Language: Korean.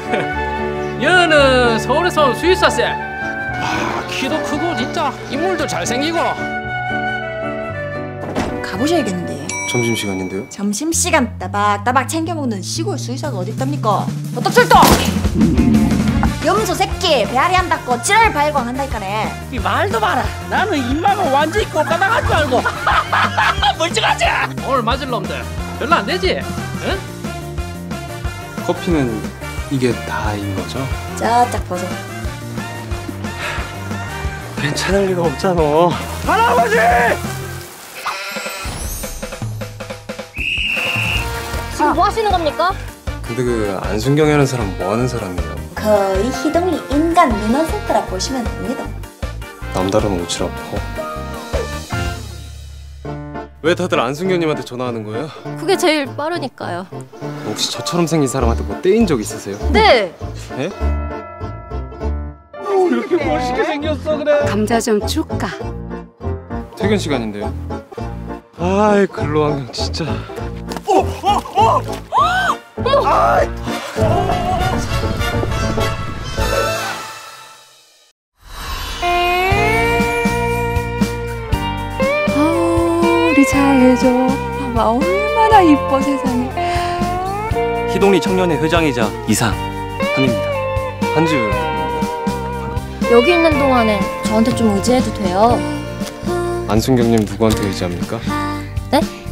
얘는 서울에서 온 수의사세. 키도 크고 진짜 인물도 잘생기고. 가보셔야겠는데. 점심시간인데요? 점심시간 따박따박 챙겨 먹는 시골 수의사가 어딨답니까? 어떡철도! 염소 새끼 배앓이 한다고 찌랄 발광한다니까네. 이 말도 마라. 나는 입만은 완전히 꼴까닥할 줄 알고. 멀쩡하지? 오늘 맞을 놈들 별로 안 되지? 응? 커피는 이게 다인 거죠? 짜짝 벗어. 괜찮을 리가 없잖아. 할아버지! 지금 뭐 하시는 겁니까? 근데 그 안순경이라는 사람 뭐 하는 사람이에요? 거의 희동이 인간 민원센터라 보시면 됩니다. 남다른 오지랖 퍼. 왜 다들 안순경님한테 전화하는 거예요? 그게 제일 빠르니까요. 혹시 저처럼 생긴 사람한테 뭐 떼인 적 있으세요? 네! 네? 이렇게 멋있게 생겼어 그래. 감자 좀 줄까? 퇴근 시간인데요. 아이 근로환경 진짜. 우리 잘해줘. 봐봐 얼마나 이뻐 세상에. 희동리 청년회 회장이자 이상 한입니다. 한지우. 여기 있는 동안엔 저한테 좀 의지해도 돼요. 안순경님 누구한테 의지합니까? 네?